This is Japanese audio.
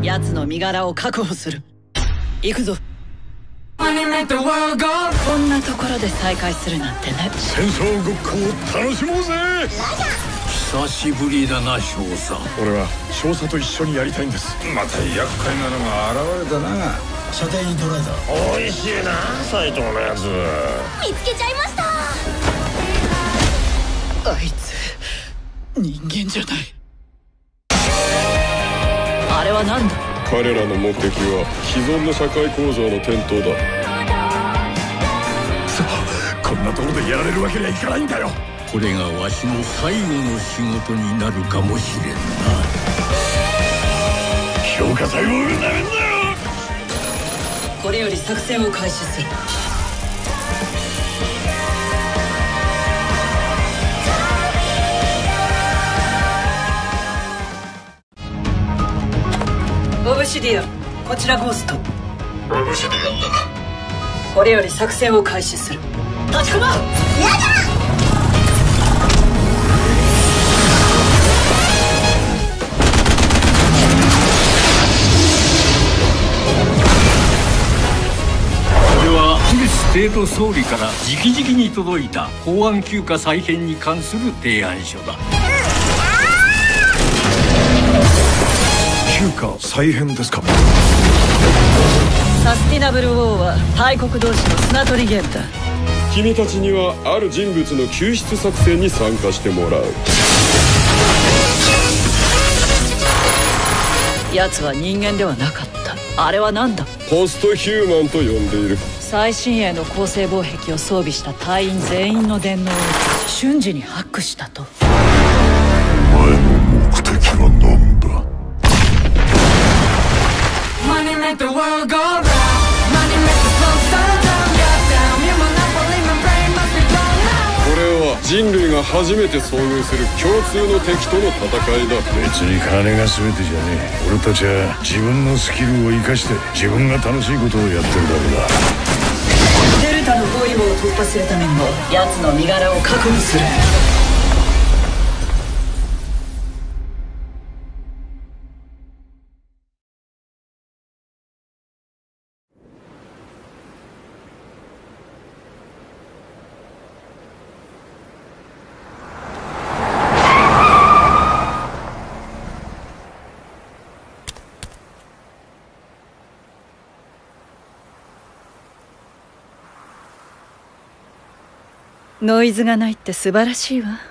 奴の身柄を確保する。行くぞ。こんなところで再会するなんてね。 戦争ごっこを楽しもうぜ。 久しぶりだな少佐。 俺は少佐と一緒にやりたいんです。 また厄介なのが現れたな。射程に捉えた。 おいしいな斎藤のやつ。 見つけちゃいました。 あいつ人間じゃない。あれは何だ。 彼らの目的は既存の社会構造の転倒だ。 さあ、こんなところでやられるわけにはいかないんだよ。 これがわしの最後の仕事になるかもしれんな。 強化細胞がなめんなよ。 これより作戦を開始する。オブシディアン、こちらゴースト。 オブシディアンだ。 これより作戦を開始する。立ちこま。やだ。 帝都総理から直々に届いた公安休暇再編に関する提案書だ。 休暇再編ですか。 サスティナブルウォーは大国同士の砂取りゲームだ。 君たちにはある人物の救出作戦に参加してもらう。 奴は人間ではなかった。あれは何だ。 ポストヒューマンと呼んでいる。 最新鋭の高性防壁を装備した隊員全員の電脳を瞬時にハックしたと。 お前の目的は何だ。 これは人類が初めて遭遇する共通の敵との戦いだ。 別に金が全てじゃねえ。俺たちは自分のスキルを生かして自分が楽しいことをやってるだけだ。 デルタの包囲網を突破するためにも奴の身柄を確保する。ノイズがないって素晴らしいわ。